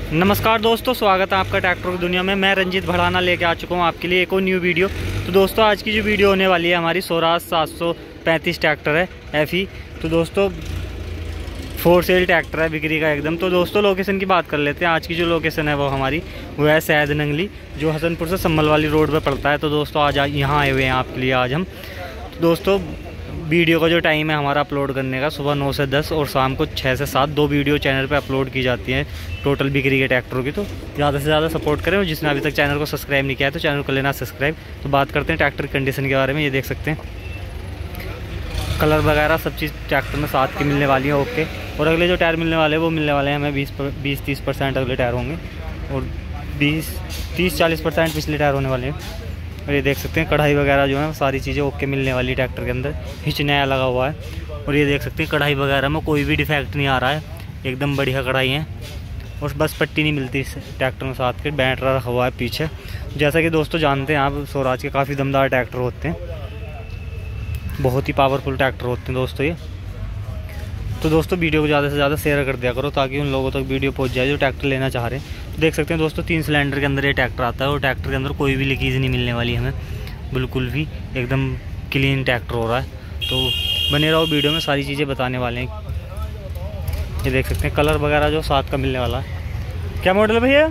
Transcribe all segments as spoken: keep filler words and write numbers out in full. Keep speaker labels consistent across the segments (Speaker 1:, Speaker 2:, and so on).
Speaker 1: नमस्कार दोस्तों, स्वागत है आपका ट्रैक्टर की दुनिया में। मैं रंजीत भड़ाना लेके आ चुका हूँ आपके लिए एक और न्यू वीडियो। तो दोस्तों आज की जो वीडियो होने वाली है हमारी स्वराज सात सौ पैंतीस ट्रैक्टर है एफ ई। तो दोस्तों फोर सेल ट्रैक्टर है बिक्री का एकदम। तो दोस्तों लोकेशन की बात कर लेते हैं। आज की जो लोकेशन है वो हमारी वो है सैद नंगली, जो हसनपुर से सम्मल वाली रोड पर पड़ता है। तो दोस्तों आज यहाँ आए हुए हैं आपके लिए आज हम। तो दोस्तों वीडियो का जो टाइम है हमारा अपलोड करने का सुबह नौ से दस और शाम को छः से सात, दो वीडियो चैनल पे अपलोड की जाती हैं टोटल बिक्री के ट्रैक्टरों की। तो ज़्यादा से ज़्यादा सपोर्ट करें और जिसने अभी तक चैनल को सब्सक्राइब नहीं किया है तो चैनल को लेना सब्सक्राइब। तो बात करते हैं ट्रैक्टर कंडीशन के बारे में। ये देख सकते हैं कलर वगैरह सब चीज़ ट्रैक्टर में साथ की मिलने वाली है ओके। और अगले जो टायर मिलने वाले हैं वो मिलने वाले हैं हमें बीस बीस तीस परसेंट अगले टायर होंगे और बीस तीस चालीस परसेंट पिछले टायर होने वाले हैं। और ये देख सकते हैं कढ़ाई वगैरह जो है सारी चीज़ें ओके मिलने वाली ट्रैक्टर के अंदर। हिच नया लगा हुआ है और ये देख सकते हैं कढ़ाई वगैरह में कोई भी डिफेक्ट नहीं आ रहा है, एकदम बढ़िया कढ़ाई है। और बस पट्टी नहीं मिलती इस ट्रैक्टर में साथ के। बैटरा रखा हुआ है पीछे। जैसा कि दोस्तों जानते हैं आप स्वराज के काफ़ी दमदार ट्रैक्टर होते हैं, बहुत ही पावरफुल ट्रैक्टर होते हैं दोस्तों ये। तो दोस्तों वीडियो को ज़्यादा से ज़्यादा शेयर कर दिया करो ताकि उन लोगों तक वीडियो पहुंच जाए जो ट्रैक्टर लेना चाह रहे हैं। तो देख सकते हैं दोस्तों तीन सिलेंडर के अंदर ये ट्रैक्टर आता है और ट्रैक्टर के अंदर कोई भी लीकेज नहीं मिलने वाली हमें, बिल्कुल भी एकदम क्लीन ट्रैक्टर हो रहा है। तो बने रहो वीडियो में, सारी चीज़ें बताने वाले हैं। ये देख सकते हैं कलर वगैरह जो साथ का मिलने वाला है। क्या मॉडल है भैया?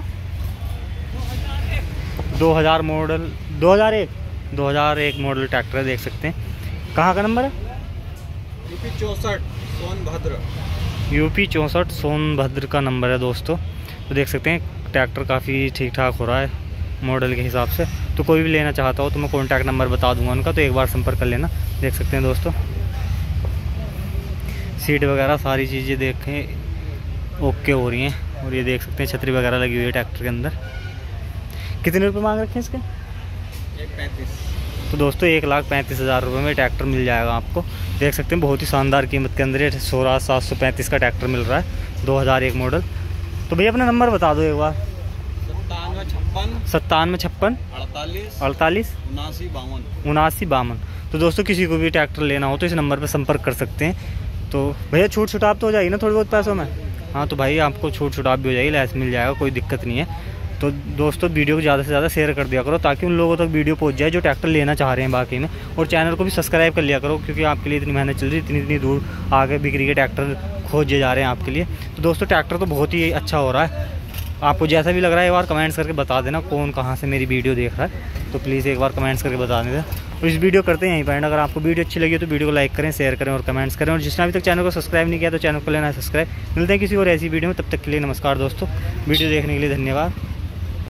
Speaker 1: दो हज़ार मॉडल दो हज़ार एक दो हज़ार एक मॉडल ट्रैक्टर है। देख सकते हैं कहाँ का नंबर है?
Speaker 2: यूपी चौंसठ सोनभद्र
Speaker 1: यूपी चौंसठ सोनभद्र का नंबर है दोस्तों। तो देख सकते हैं ट्रैक्टर काफ़ी ठीक ठाक हो रहा है मॉडल के हिसाब से। तो कोई भी लेना चाहता हो तो मैं कॉन्टैक्ट नंबर बता दूंगा उनका, तो एक बार संपर्क कर लेना। देख सकते हैं दोस्तों सीट वगैरह सारी चीज़ें देखें ओके हो रही हैं। और ये देख सकते हैं छतरी वगैरह लगी हुई है ट्रैक्टर के अंदर। कितने रुपये मांग रखे हैं इसके?
Speaker 2: एक पैंतीस।
Speaker 1: तो दोस्तों एक लाख पैंतीस हज़ार रुपये में ट्रैक्टर मिल जाएगा आपको। देख सकते हैं बहुत ही शानदार कीमत के अंदर ये स्वराज सात सौ पैंतीस का ट्रैक्टर मिल रहा है, दो हज़ार एक मॉडल। तो भैया अपना नंबर बता दो एक बार।
Speaker 2: सत्तानवे छप्पन
Speaker 1: सत्तानवे छप्पन
Speaker 2: अड़तालीस
Speaker 1: अड़तालीस
Speaker 2: उनासी बावन
Speaker 1: उनासी बावन। तो दोस्तों किसी को भी ट्रैक्टर लेना हो तो इस नंबर पर संपर्क कर सकते हैं। तो भैया छूट छुटाप तो हो जाएगी ना थोड़ी बहुत पैसों में? हाँ तो भाई आपको छूट छुटाप भी हो जाएगी, लैस मिल जाएगा, कोई दिक्कत नहीं है। तो दोस्तों वीडियो को ज़्यादा से ज़्यादा शेयर कर दिया करो ताकि उन लोगों तक वीडियो पहुंच जाए जो ट्रैक्टर लेना चाह रहे हैं बाकी में। और चैनल को भी सब्सक्राइब कर लिया करो क्योंकि आपके लिए इतनी मेहनत चल रही है, इतनी इतनी दूर आगे बिक्री के ट्रैक्टर खोजे जा रहे हैं आपके लिए। तो दोस्तों ट्रैक्टर तो बहुत ही अच्छा हो रहा है। आपको जैसा भी लग रहा है एक बार कमेंट्स करके बता देना कौन कहाँ से मेरी वीडियो देख रहा है। तो प्लीज़ एक बार कमेंट्स करके बता देना। और इस वीडियो करते हैं यहीं पर। अगर आपको वीडियो अच्छी लगी तो वीडियो को लाइक करें, शेयर करें और कमेंट्स करें। और जिसने अभी तक चैनल को सब्सक्राइब नहीं किया तो चैनल को लेना है सब्सक्राइब। मिलते हैं किसी और ऐसी वीडियो में, तब तक के लिए नमस्कार दोस्तों। वीडियो देखने के लिए धन्यवाद।